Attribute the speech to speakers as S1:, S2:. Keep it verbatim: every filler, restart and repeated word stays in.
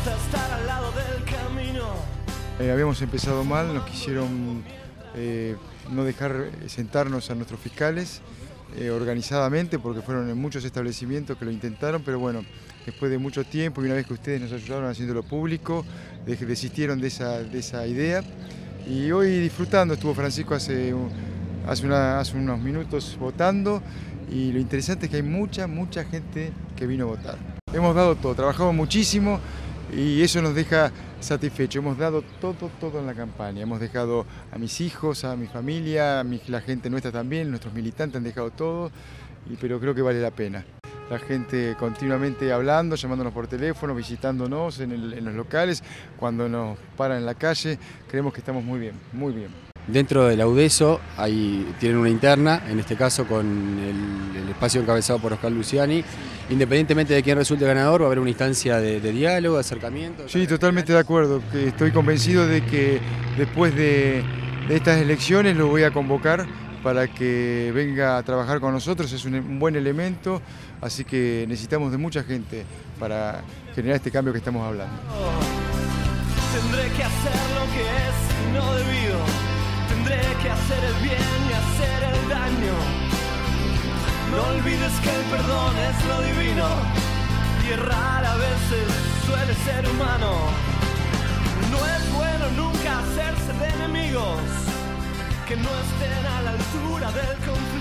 S1: gusta estar al lado del camino.
S2: Eh, habíamos empezado mal, nos quisieron eh, no dejar sentarnos a nuestros fiscales eh, organizadamente, porque fueron en muchos establecimientos que lo intentaron, pero bueno, después de mucho tiempo y una vez que ustedes nos ayudaron haciéndolo público, desistieron de esa, de esa idea. Y hoy disfrutando, estuvo Francisco hace, hace, una, hace unos minutos votando, y lo interesante es que hay mucha, mucha gente que vino a votar. Hemos dado todo, trabajamos muchísimo y eso nos deja satisfechos. Hemos dado todo, todo en la campaña. Hemos dejado a mis hijos, a mi familia, a mi, la gente nuestra también, nuestros militantes han dejado todo, y, pero creo que vale la pena. La gente continuamente hablando, llamándonos por teléfono, visitándonos en, el, en los locales, cuando nos paran en la calle, creemos que estamos muy bien, muy bien.
S3: Dentro de la UDESO hay, tienen una interna, en este caso con el, el espacio encabezado por Oscar Luciani. Independientemente de quién resulte ganador, va a haber una instancia de, de diálogo, de acercamiento.
S2: Sí, totalmente de acuerdo. Estoy convencido de que después de, de estas elecciones lo voy a convocar para que venga a trabajar con nosotros. Es un, un buen elemento, así que necesitamos de mucha gente para generar este cambio que estamos hablando.
S1: Tendré que hacer lo que es no debido. Tendré que hacer el bien y hacer el daño. No olvides que el perdón es lo divino, y errar a veces suele ser humano. No es bueno nunca hacerse de enemigos que no estén a la altura del conflicto.